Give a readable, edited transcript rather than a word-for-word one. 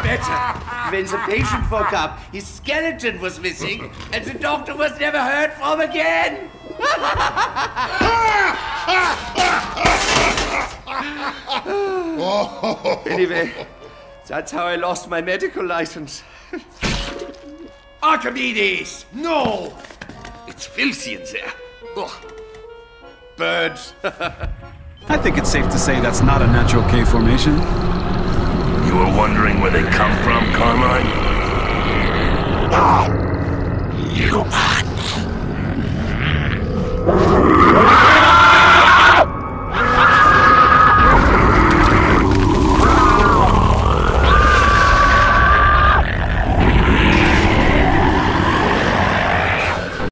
better. When the patient woke up, his skeleton was missing, and the doctor was never heard from again. Anyway, that's how I lost my medical license. Archimedes! No! It's filthy in there. Ugh. Birds. I think it's safe to say that's not a natural cave formation. You were wondering where they come from, Carmine? No! Humans!